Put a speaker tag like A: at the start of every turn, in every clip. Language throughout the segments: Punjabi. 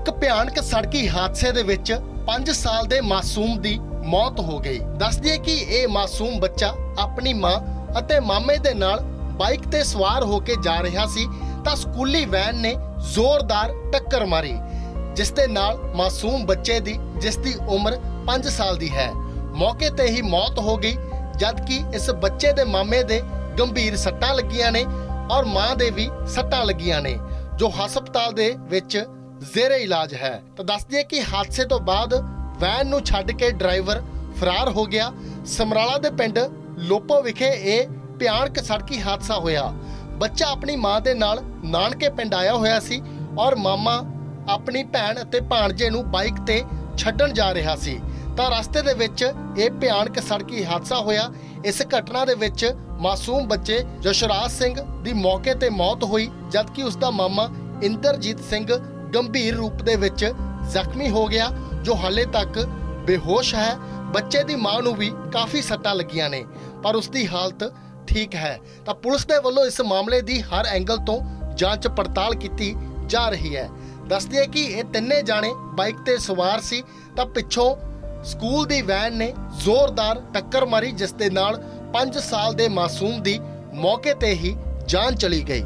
A: एक भयानक सड़की हादसे दे विच 5 साल दे मासूम दी मौत हो गई। दस दिए कि यह मासूम बच्चा अपनी मां अते मामे दे नाल बाइक ते सवार होके जा रहा सी तां स्कूली वैन ने जोरदार टक्कर मारी, जिस दे नाल मासूम बच्चे दी जिसदी उम्र 5 साल दी है मौके ते ही मौत हो गई, जबकि इस बच्चे दे मामे दे गंभीर सट्टां लगियां ने और मां दे भी सट्टां लगियां ने, जो हस्पताल दे विच जेरे इलाज है। तो दस दिए कि हादसे तो बाद वैन नूं छड्ड के ड्राइवर फरार हो गया। समराला दे पिंड लोपो विखे ये भयानक सड़की हादसा होया। बच्चा अपनी मां दे नाल नानके पिंड आया होया सी और मामा अपनी भैन ते भाणजे नूं बाइक ते छड्डण जा रहा सी तां रस्ते दे विच ये भयानक सड़की हादसा होया। इस घटना दे विच मासूम बच्चे जशराज सिंह दी मौके ते मौत हुई, जबकि उसका मामा इंद्रजीत सिंह गंभीर रूप दे विच जख्मी हो गया, जो हाले तक बेहोश है। बच्चे दी मां नूं भी काफ़ी सट्टां लगियां ने पर उसकी हालत ठीक है। तो पुलिस दे वल्लों इस मामले की हर एंगल तो जांच पड़ताल की जा रही है। दस दिए कि ये तिन्ने जाने बाइक ते सवार सी तां पिछों स्कूल दी वैन ने जोरदार टक्कर मारी, जिस दे नाल 5 साल दे मासूम दी मौके ते ही जान चली गई।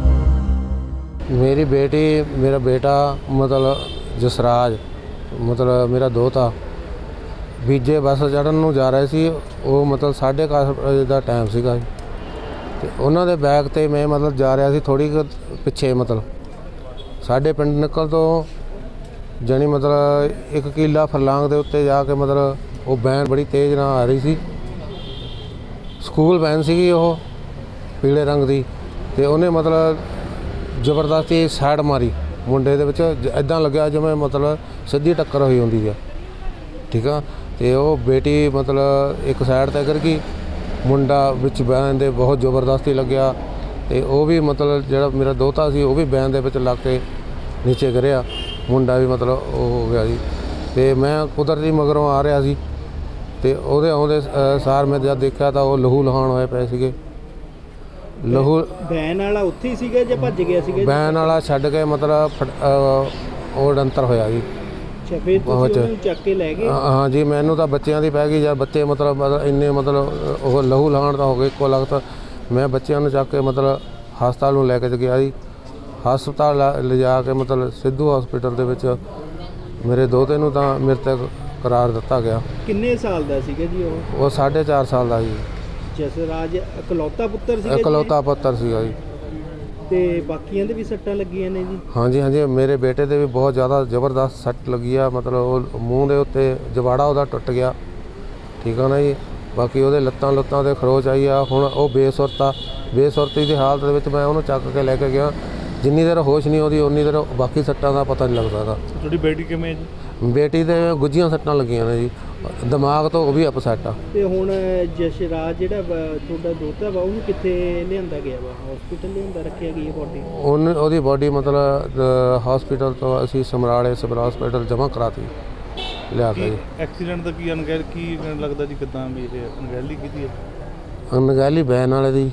B: मेरी बेटी मेरा बेटा मतलब जसराज मतलब मेरा दोता बीजे बस चढ़न नूं जा रहे सी। वो मतलब 11:30 ਦਾ टाइम ਸੀਗਾ ਤੇ ਉਹਨਾਂ ਦੇ ਬੈਗ ਤੇ मैं मतलब जा रहा ਸੀ थोड़ी ਪਿੱਛੇ मतलब ਸਾਡੇ ਪਿੰਡ ਨਿਕਲ ਤੋਂ ਜਾਣੀ मतलब 1 ਕਿਲਾ ਫਰਲਾਂਗ ਦੇ ਉੱਤੇ ਜਾ ਕੇ मतलब ਉਹ ਵੈਨ ਬੜੀ ਤੇਜ਼ ਨਾਲ ਆ ਰਹੀ ਸੀ। ਸਕੂਲ ਵੈਨ ਸੀਗੀ ਉਹ ਪੀਲੇ ਰੰਗ ਦੀ ਤੇ ਉਹਨੇ मतलब ਜ਼ਬਰਦਸਤੀ ਸਾਈਡ ਮਾਰੀ ਮੁੰਡੇ ਦੇ ਵਿੱਚ, ਇੱਦਾਂ ਲੱਗਿਆ ਜਿਵੇਂ मतलब ਸਿੱਧੀ ਟੱਕਰ ਹੋਈ ਹੁੰਦੀ ਆ, ਠੀਕ ਆ। ਤੇ ਉਹ ਬੇਟੀ मतलब ਇੱਕ ਸਾਈਡ ਤੇ ਕਰ ਗਈ, ਮੁੰਡਾ ਵਿੱਚ ਵੈਨ ਦੇ ਬਹੁਤ ਜ਼ਬਰਦਸਤੀ ਲੱਗਿਆ ਤੇ ਉਹ ਵੀ मतलब ਜਿਹੜਾ ਮੇਰਾ ਦੋਤਾ ਸੀ ਉਹ ਵੀ ਵੈਨ ਦੇ ਵਿੱਚ ਲੱਗ ਕੇ ਨੀਚੇ ਗਿਰਿਆ, ਮੁੰਡਾ ਵੀ मतलब ਉਹ ਹੋ ਗਿਆ ਜੀ। ਤੇ ਮੈਂ ਕੁਦਰਤੀ ਮਗਰੋਂ ਆ ਰਿਹਾ ਸੀ ਤੇ ਉਹਦੇ ਆਉਂਦੇ ਸਾਰ ਮੈਂ ਜਦ ਦੇਖਿਆ ਤਾਂ ਉਹ ਲਹੂ ਲਹਾਨ ਹੋਏ ਪਏ ਸੀਗੇ। ਲਹੂ
C: ਵੈਨ ਵਾਲਾ ਉੱਥੇ ਹੀ ਸੀਗਾ ਜਾਂ ਭੱਜ ਗਿਆ ਸੀਗਾ?
B: ਵੈਨ ਵਾਲਾ ਛੱਡ ਕੇ मतलब ਉਹ ਡੰਤਰ ਹੋਇਆ ਜੀ।
C: ਅੱਛਾ, ਫਿਰ ਤੁਸੀਂ ਉਹਨੂੰ ਚੱਕ ਕੇ ਲੈ ਗਏ?
B: ਹਾਂ ਜੀ, ਮੈਨੂੰ ਤਾਂ ਬੱਚਿਆਂ ਦੀ ਪੈ ਗਈ ਯਾਰ, ਬੱਚੇ मतलब ਇੰਨੇ मतलब ਉਹ ਲਹੂ ਲਹਾਨ ਤਾਂ ਹੋ ਗਏ ਇੱਕੋ ਲਗਤ। ਮੈਂ ਬੱਚਿਆਂ ਨੂੰ ਚੱਕ ਕੇ मतलब ਹਸਪਤਾਲ ਨੂੰ ਲੈ ਕੇ ਗਿਆ ਜੀ। ਹਸਪਤਾਲ ਲਿਜਾ ਕੇ मतलब ਸਿੱਧੂ ਹਸਪੀਟਲ ਦੇ ਵਿੱਚ ਮੇਰੇ ਦੋਤੇ ਨੂੰ ਤਾਂ ਮ੍ਰਿਤਕ ਕਰਾਰ ਦਿੱਤਾ ਗਿਆ।
C: ਕਿੰਨੇ ਸਾਲ ਦਾ ਸੀਗਾ ਜੀ ਉਹ?
B: ਉਹ 4.5 ਸਾਲ ਦਾ ਜੀ।
C: ਜਸਰਾਜ ਇਕਲੌਤਾ ਪੁੱਤਰ ਸੀਗਾ?
B: ਇਕਲੌਤਾ ਪੁੱਤਰ ਸੀਗਾ ਜੀ।
C: ਤੇ ਬਾਕੀਆਂ ਦੇ ਵੀ ਸੱਟਾਂ ਲੱਗੀਆਂ ਨੇ ਜੀ?
B: ਹਾਂਜੀ ਹਾਂਜੀ, ਮੇਰੇ ਬੇਟੇ ਦੇ ਵੀ ਬਹੁਤ ਜ਼ਿਆਦਾ ਜ਼ਬਰਦਸਤ ਸੱਟ ਲੱਗੀ ਆ, मतलब ਉਹ ਮੂੰਹ ਦੇ ਉੱਤੇ ਜਵਾੜਾ ਉਹਦਾ ਟੁੱਟ ਗਿਆ, ਠੀਕ ਆ ਨਾ ਜੀ। ਬਾਕੀ ਉਹਦੇ ਲੱਤਾਂ ਤੇ ਖਰੋਚ ਆਈ ਆ। ਹੁਣ ਉਹ ਬੇਸੁਰਤੀ ਦੀ ਹਾਲਤ ਦੇ ਵਿੱਚ ਮੈਂ ਉਹਨੂੰ ਚੱਕ ਕੇ ਲੈ ਕੇ ਗਿਆ। ਜਿੰਨੀ ਦੇਰ ਹੋਸ਼ ਨਹੀਂ ਆਉਂਦੀ ਉਨੀ ਦੇਰ ਬਾਕੀ ਸੱਟਾਂ ਦਾ ਪਤਾ ਨਹੀਂ ਲੱਗਦਾ।
C: ਤੁਹਾਡੀ ਬੇਟੀ ਕਿਵੇਂ ਜੀ?
B: ਬੇਟੀ ਦੇ ਗੁੱਝੀਆਂ ਸੱਟਾਂ ਲੱਗੀਆਂ ਨੇ ਜੀ, ਦਿਮਾਗ ਤੋਂ ਉਹ ਵੀ ਅਪਸੈਟ ਆ।
C: ਤੇ ਹੁਣ ਜਸ਼ਰਾਜ ਜਿਹੜਾ ਤੁਹਾਡਾ ਦੋਤਾ ਵਾ ਉਹਨੂੰ ਕਿੱਥੇ ਲਿਆਂਦਾ ਗਿਆ ਵਾ? ਹਸਪੀਟਲ ਲਿਆਂਦਾ ਰੱਖਿਆ ਗਈ ਬੋਡੀ?
B: ਉਹਦੀ ਬੋਡੀ मतलब ਹਸਪੀਟਲ ਤੋਂ ਅਸੀਂ ਸਮਰਾਲੇ ਸਿਵਲ ਹਸਪੀਟਲ ਜਮ੍ਹਾਂ ਕਰਾਤੀ ਲਿਆ ਕੇ ਜੀ।
C: ਐਕਸੀਡੈਂਟ ਦਾ ਕੀ ਲੱਗਦਾ ਜੀ, ਕਿੱਦਾਂ ਵੀ ਇਹ ਅਣਗਹਿਲੀ ਕੀਤੀ ਹੈ?
B: ਅਣਗਹਿਲੀ ਵੈਨ ਵਾਲੇ ਦੀ,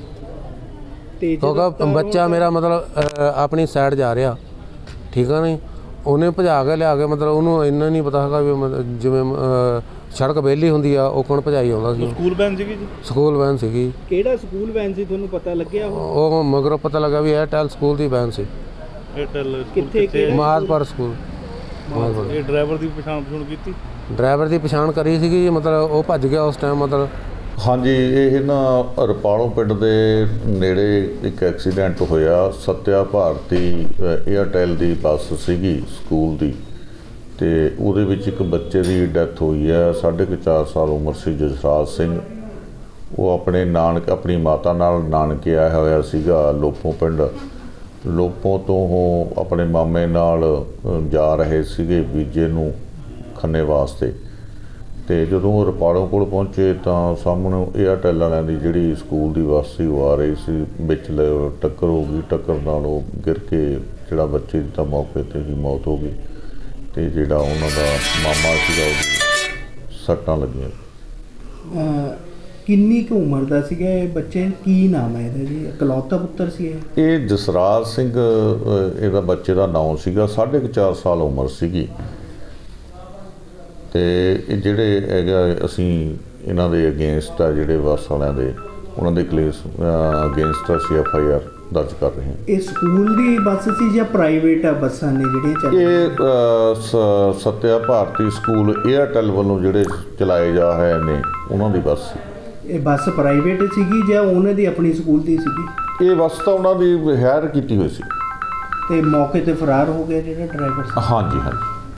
B: ਕਿਉਂਕਿ ਬੱਚਾ ਮੇਰਾ मतलब ਆਪਣੀ ਸਾਈਡ ਜਾ ਰਿਹਾ, ਠੀਕ ਆ ਨਹੀਂ। ਉਹਨੇ ਭਜਾ ਕੇ ਲਿਆ ਕੇ मतलब ਉਹਨੂੰ ਇੰਨਾ ਨਹੀਂ ਪਤਾ ਹੈਗਾ ਵੀ ਜਿਵੇਂ ਸੜਕ ਵਿਹਲੀ ਹੁੰਦੀ ਆ ਉਹ ਕੌਣ ਭਜਾਈ ਆਉਂਦਾ ਸੀ।
C: ਸਕੂਲ ਵੈਨ ਸੀਗੀ ਜੀ? ਸਕੂਲ
B: ਵੈਨ ਸੀਗੀ।
C: ਕਿਹੜਾ ਸਕੂਲ ਵੈਨ ਸੀ ਤੁਹਾਨੂੰ ਪਤਾ ਲੱਗਿਆ?
B: ਉਹ ਮਗਰੋਂ ਪਤਾ ਲੱਗਾ ਵੀ ਏਅਰਟੈਲ ਸਕੂਲ ਦੀ ਵੈਨ ਸੀ।
C: ਏਅਰਟੈਲ ਕਿੱਥੇ?
B: ਮਾਦਪੁਰ ਸਕੂਲ।
C: ਇਹ ਡਰਾਈਵਰ ਦੀ ਪਛਾਣ ਕੀਤੀ?
B: ਡਰਾਈਵਰ ਦੀ ਪਛਾਣ ਕਰੀ ਸੀਗੀ, मतलब ਉਹ ਭੱਜ ਗਿਆ ਉਸ ਟਾਈਮ मतलब।
D: ਹਾਂਜੀ, ਇਹ ਨਾ ਰਪਾਲੋਂ ਪਿੰਡ ਦੇ ਨੇੜੇ ਇੱਕ ਐਕਸੀਡੈਂਟ ਹੋਇਆ। ਸੱਤਿਆ ਭਾਰਤੀ ਏਅਰਟੈਲ ਦੀ ਬੱਸ ਸੀਗੀ ਸਕੂਲ ਦੀ, ਤੇ ਉਹਦੇ ਵਿੱਚ ਇੱਕ ਬੱਚੇ ਦੀ ਡੈਥ ਹੋਈ ਹੈ। 4.5 ਸਾਲ ਉਮਰ ਸੀ ਜਸਰਾਜ ਸਿੰਘ। ਉਹ ਆਪਣੀ ਮਾਤਾ ਨਾਲ ਨਾਨਕੇ ਆਇਆ ਹੋਇਆ ਸੀਗਾ ਲੋਪੋਂ ਪਿੰਡ। ਲੋਪੋਂ ਤੋਂ ਉਹ ਆਪਣੇ ਮਾਮੇ ਨਾਲ ਜਾ ਰਹੇ ਸੀਗੇ ਬੀਜੇ ਨੂੰ ਖੰਨੇ ਵਾਸਤੇ। ਤੇ ਜਦੋਂ ਰਪਾਲੋਂ ਕੋਲ ਪਹੁੰਚੇ ਤਾਂ ਸਾਹਮਣੇ ਏਅਰਟੈਲ ਵਾਲਿਆਂ ਦੀ ਜਿਹੜੀ ਸਕੂਲ ਦੀ ਬੱਸ ਸੀ ਉਹ ਆ ਰਹੀ ਸੀ, ਵਿੱਚ ਟੱਕਰ ਹੋ ਗਈ। ਟੱਕਰ ਨਾਲ ਉਹ ਗਿਰ ਕੇ ਜਿਹੜਾ ਬੱਚੇ ਦੀ ਤਾਂ ਮੌਕੇ 'ਤੇ ਹੀ ਮੌਤ ਹੋ ਗਈ, ਤੇ ਜਿਹੜਾ ਉਹਨਾਂ ਦਾ ਮਾਮਾ ਸੀਗਾ ਉਹਦੀ ਸੱਟਾਂ ਲੱਗੀਆਂ।
C: ਕਿੰਨੀ ਕੁ ਉਮਰ ਦਾ ਸੀਗਾ ਇਹ ਬੱਚੇ? ਕੀ ਨਾਮ ਹੈ ਇਹਦਾ ਜੀ? ਇਕਲੌਤਾ ਪੁੱਤਰ ਸੀ ਇਹ?
D: ਇਹ ਜਸਰਾਜ ਸਿੰਘ ਇਹਦਾ ਬੱਚੇ ਦਾ ਨਾਮ ਸੀਗਾ। 4.5 ਸਾਲ ਉਮਰ ਸੀਗੀ। ਤੇ ਇਹ ਜਿਹੜੇ ਹੈਗਾ ਅਸੀਂ ਇਹਨਾਂ ਦੇ ਅਗੇਂਸਟ ਆ ਜਿਹੜੇ ਬੱਸ ਵਾਲਿਆਂ ਦੇ ਉਹਨਾਂ ਦੇ ਕੇਸ ਅਗੇਂਸਟ ਅਸੀਂ FIR ਦਰਜ ਕਰ ਰਹੇ ਹਾਂ।
C: ਇਹ ਸਕੂਲ ਦੀ ਬੱਸ ਸੀ ਜਾਂ ਪ੍ਰਾਈਵੇਟ ਬੱਸਾਂ ਨੇ ਜਿਹੜੀਆਂ ਚੱਲ
D: ਇਹ ਸੱਤਿਆ ਭਾਰਤੀ ਸਕੂਲ ਏਅਰਟੈਲ ਵੱਲੋਂ ਜਿਹੜੇ ਚਲਾਏ ਜਾ ਰਹੇ ਨੇ ਉਹਨਾਂ ਦੀ ਬੱਸ ਸੀ।
C: ਇਹ ਬੱਸ ਪ੍ਰਾਈਵੇਟ ਸੀਗੀ ਜਾਂ ਉਹਨਾਂ ਦੀ ਆਪਣੀ ਸਕੂਲ ਦੀ ਸੀਗੀ?
D: ਇਹ ਬੱਸ ਤਾਂ ਉਹਨਾਂ ਦੀ ਹਾਇਰ ਕੀਤੀ ਹੋਈ ਸੀ।
C: ਤੇ ਮੌਕੇ ਤੇ ਫਰਾਰ ਹੋ ਗਿਆ ਜਿਹੜਾ ਡਰਾਈਵਰ ਸੀ?
D: ਹਾਂਜੀ ਹਾਂਜੀ।